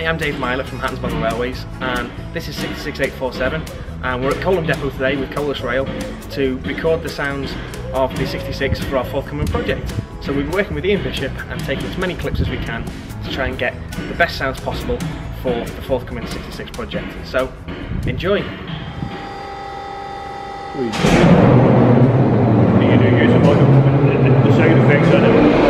I'm Dave Myler from Hattons Railways, and this is 66847, and we're at Colham Depot today with Colas Rail to record the sounds of the 66 for our forthcoming project. So we've been working with Ian Bishop and taking as many clips as we can to try and get the best sounds possible for the forthcoming 66 project. So enjoy! You do use the sound effects on it.